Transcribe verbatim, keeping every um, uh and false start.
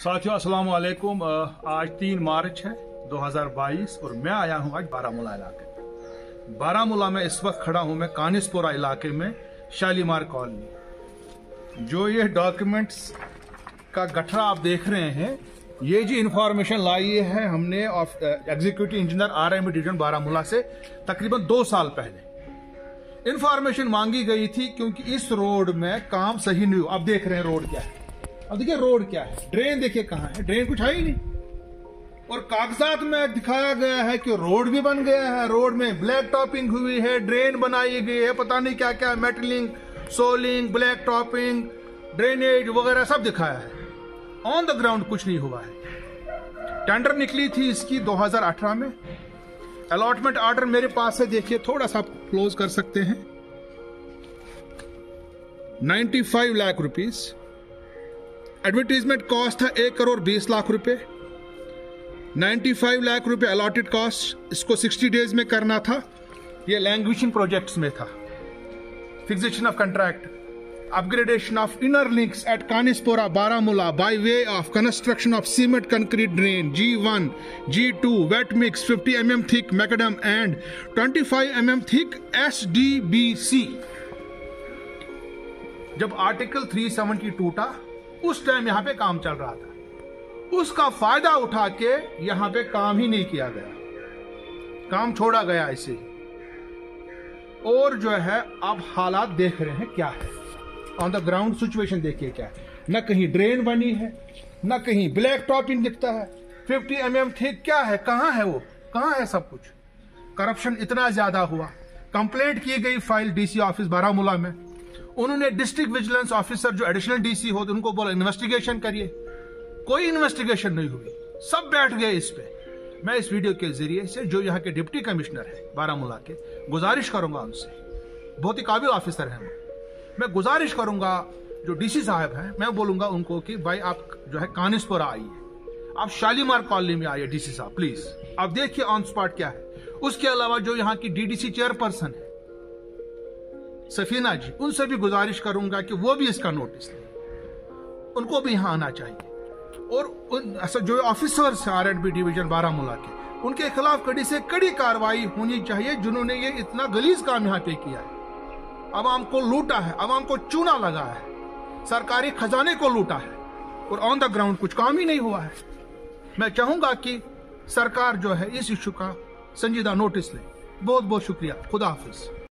साथियों अस्सलाम वालेकुम। आज तीन मार्च है दो हज़ार बाईस और मैं आया हूं आज बारामूला इलाके में। बारामूला में इस वक्त खड़ा हूं मैं कानिसपुरा इलाके में शालीमार कॉलोनी। जो ये डॉक्यूमेंट्स का गठरा आप देख रहे हैं, ये जी इंफॉर्मेशन लाई है हमने executive engineer R M division Baramulla से तकरीबन दो साल पहले। इंफॉर्मेशन मांगी गई थी क्योंकि इस रोड में काम सही नहीं हुआ। अब देख रहे हैं रोड क्या है। अब देखिए रोड क्या है, ड्रेन देखिए कहां है, ड्रेन कुछ है ही नहीं। और कागजात में दिखाया गया है कि रोड भी बन गया है, रोड में ब्लैक टॉपिंग हुई है, ड्रेन बनाई गई है, पता नहीं क्या क्या, metalling, soling, black topping, drainage वगैरह सब दिखाया है। ऑन द ग्राउंड कुछ नहीं हुआ है। टेंडर निकली थी इसकी दो हज़ार अठारह में। अलॉटमेंट ऑर्डर मेरे पास है, देखिए थोड़ा सा क्लोज कर सकते हैं। पचानवे लाख रुपीस एडवर्टीजमेंट कॉस्ट था एक करोड़ बीस लाख रुपए। पचानवे लाख रुपए अलॉटेड कॉस्ट, इसको साठ डेज में करना था। ये लैंग्वेजिंग प्रोजेक्ट्स में था। Fixation of contract, upgradation of inner links at Kanispora Baramulla by way of construction of cement concrete drain G one, G two, wet mix fifty M M thick macadam and पच्चीस M M thick S D B C. जब article तीन सौ सत्तर टूटा उस time यहां पे काम चल रहा था। उसका फायदा उठा के यहां पे काम ही नहीं किया गया, काम छोड़ा गया ऐसे ही। और जो है अब हालात देख रहे हैं क्या है, ऑन द ग्राउंड सिचुएशन देखिए क्या है। न कहीं ड्रेन बनी है, न कहीं ब्लैक टॉपिंग दिखता है। पचास एम एम थिक क्या है, कहां है वो, कहां है सब कुछ। करप्शन इतना ज्यादा हुआ। कंप्लेंट की गई फाइल डीसी ऑफिस बारामूला में। उन्होंने डिस्ट्रिक्ट विजिलेंस ऑफिसर जो एडिशनल डीसी होते उनको बोला इन्वेस्टिगेशन करिए। कोई इन्वेस्टिगेशन नहीं हुई, सब बैठ गए इस पे। मैं इस वीडियो के जरिए से जो यहाँ के डिप्टी कमिश्नर है बारामूला के, गुजारिश करूंगा उनसे, बहुत ही काबिल ऑफिसर हैं वो। मैं गुजारिश करूंगा जो डीसी साहब हैं, मैं बोलूंगा उनको कि भाई आप जो है कानिसपुरा आइए, आप शालीमार कॉलोनी में आइए डीसी साहब प्लीज। आप देखिए ऑन स्पॉट क्या है। उसके अलावा जो यहाँ की डीडीसी चेयरपर्सन है सफीना जी, उनसे भी गुजारिश करूंगा कि वो भी इसका नोटिस लें, उनको भी यहां आना चाहिए। और उन जो officers R and B division Baramulla के, उनके खिलाफ कड़ी से कड़ी कार्रवाई होनी चाहिए जिन्होंने ये इतना गलीज काम यहां पे किया है। आवाम को लूटा है, आवाम को चूना लगा है, सरकारी खजाने को लूटा है और ऑन द ग्राउंड कुछ काम ही नहीं हुआ है। मैं चाहूंगा कि सरकार जो है इस इश्यू का संजीदा नोटिस ले। बहुत बहुत शुक्रिया। खुदा हाफिज।